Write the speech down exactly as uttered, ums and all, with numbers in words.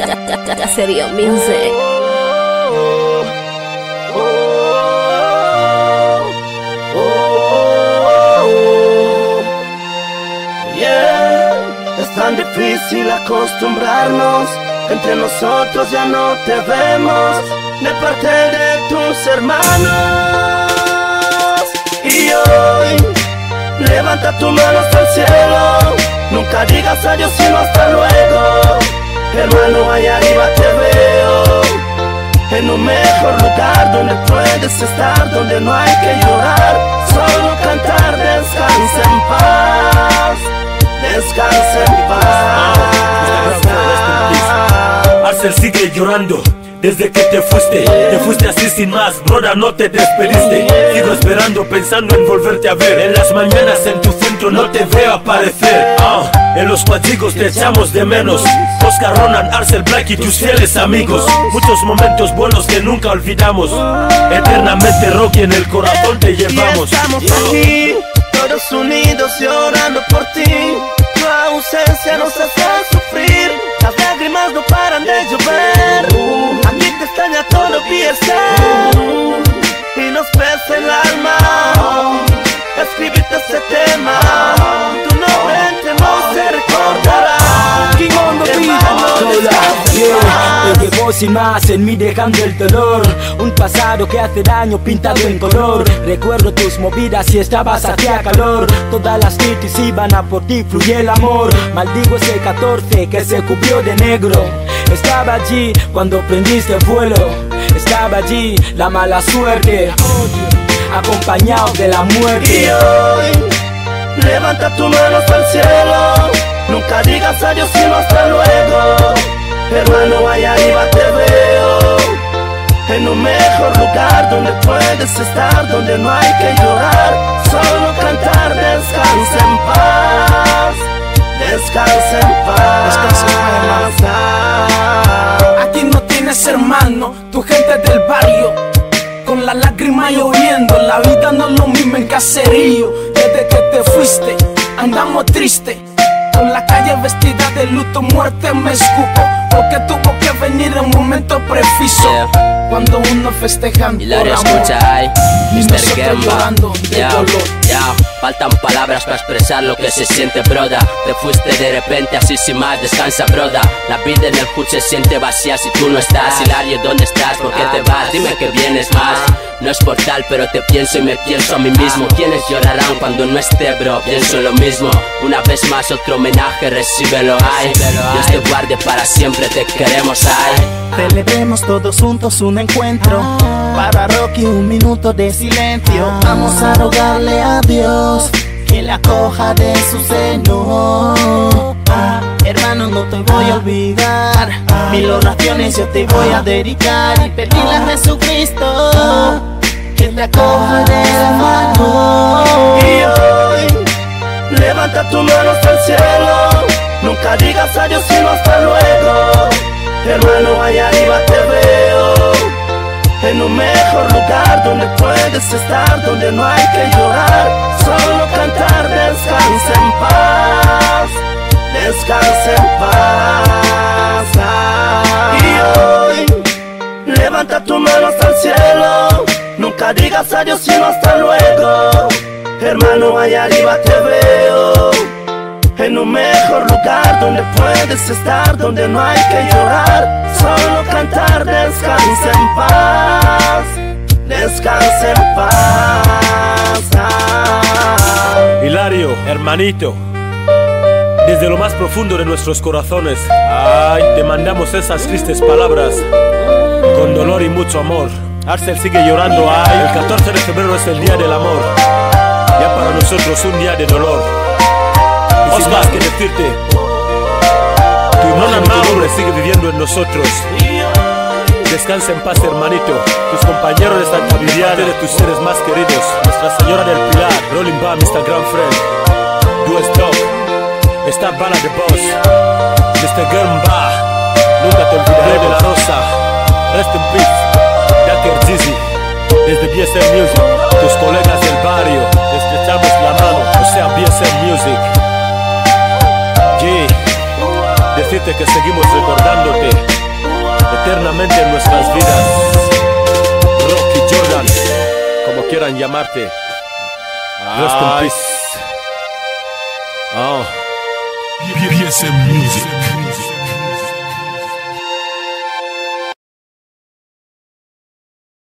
Caserío Music. Es tan difícil acostumbrarnos, entre nosotros ya no te vemos, de parte de tus hermanos. Y hoy, levanta tu mano hasta el cielo, nunca digas adiós sino hasta luego. Hermano, allá arriba te veo, en un mejor lugar donde puedes estar, donde no hay que llorar, solo cantar, descansa en paz. Descansa en paz. Arcel sigue llorando desde que te fuiste. Te fuiste así sin más, broda, no te despediste. Sigo esperando, pensando en volverte a ver. En las mañanas en tu centro no te veo aparecer. uh, En los cuadrigos te echamos de menos. Oscar, Ronan, Arcel, Black y tus fieles amigos. Muchos momentos buenos que nunca olvidamos. Eternamente Rocky en el corazón te llevamos. Y estamos aquí, todos unidos llorando por ti. Tu ausencia nos hace sufrir, las lágrimas no paran de llover. Aquí te extraña todo mi ser, y nos pesa el alma escribirte este tema. Tu nombre entre nos se recordará. King on the beat. Te llevó sin más en mí dejando el dolor, un pasado que hace daño pintado en color. Recuerdo tus movidas y estabas hacía calor, todas las cities iban a por ti, fluye el amor. Maldigo ese catorce que se cubrió de negro. Estaba allí cuando prendiste vuelo, estaba allí la mala suerte, acompañado de la muerte. Y hoy, levanta tu mano hasta el cielo, nunca digas adiós sino hasta luego. Hermano, allá arriba te veo, en un mejor lugar donde puedes estar, donde no hay que llorar, solo cantar, descansa en paz. Descansa en paz. Descansa en paz. Aquí no tienes hermano, tu gente del barrio, con la lágrima lloviendo, la vida no es lo mismo en caserío. Desde que te fuiste, andamos tristes, con la calle vestida de luto, muerte me escupo, porque tuvo que venir en un momento preciso. Yeah. Cuando uno festeja por Hilario, amor, escucha, ay, y mister nosotros Gemba, llorando de yeah, dolor. yeah. Faltan palabras para expresar lo que se siente, broda. Te fuiste de repente así sin más, descansa, broda. La vida en el hood se siente vacía si tú no estás. Hilario, ¿dónde estás? ¿Por qué te vas? Dime que vienes más. No es por tal, pero te pienso y me pienso a mí mismo. ¿Quiénes llorarán cuando no esté, bro? Pienso lo mismo. Una vez más otro homenaje, recíbelo, ay. Dios te guarde para siempre, te queremos, ay. Celebremos todos juntos un encuentro, para Rocky un minuto de silencio. Vamos a rogarle a Dios que le acoja de su seno. Ah, hermano, no te voy a olvidar, mil oraciones yo te voy a dedicar, y pedirle a Jesucristo que te acoja de la mano. Y hoy, levanta tu mano hasta el cielo, nunca digas adiós sino hasta luego. Hermano, allá arriba te veo, en un mejor lugar donde puedes estar, donde no hay que llorar, solo cantar, descansa en paz. Descansa en paz. Y hoy, levanta tu mano hasta el cielo, nunca digas adiós sino hasta luego. Hermano, allá arriba te veo, en un mejor lugar donde puedes estar, donde no hay que llorar, solo cantar, descansa en paz. Descansa en paz. Hilario, hermanito, desde lo más profundo de nuestros corazones, ay, te mandamos esas tristes palabras con dolor y mucho amor. Arcel sigue llorando, ay, el catorce de febrero es el día del amor, ya para nosotros un día de dolor. Y sin más que decirte, tu hermano Mauro sigue viviendo en nosotros. Descansa en paz, hermanito. Tus compañeros de Santa Viviana, de tus seres más queridos, Nuestra Señora del Pilar, Rolling Bam, mister Grand Friend, Do Stop, Esta Bala de Boss, mister Gamba, nunca te olvidaré de la Rosa, Rest in Peace, Jacker Dizzy, desde B S M Music, tus colegas del barrio, te estrechamos la mano, o sea B S M Music. G, decirte que seguimos recordándote quieran llamarte. Rest in peace. Oh. B S M Music.